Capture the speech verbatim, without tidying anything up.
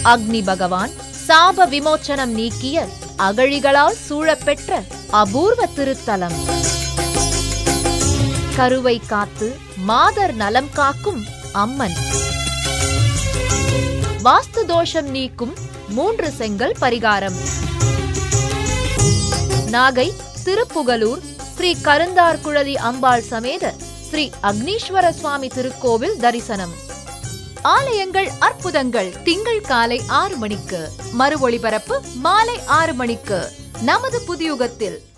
அக்னி பகவான் சாப விமோச்சனம் நீக்கிய அகழிகளால் சூழப்பெற்ற அபூர்வ திருத்தலம். கருவை காத்து மாதர் நலம் காக்கும் அம்மன். வாஸ்து தோஷம் நீக்கும் மூன்று செங்கல் பரிகாரம். நாகை திருப்புகலூர் ஸ்ரீ கருந்தார்குழலி அம்பாள் சமேத ஸ்ரீ அக்னீஸ்வர சுவாமி திருக்கோவில் தரிசனம். ஆலயங்கள் அற்புதங்கள் திங்கள் காலை ஆறு மணிக்கு, மறு ஒளிபரப்பு மாலை ஆறு மணிக்கு நமது புதியுகத்தில்.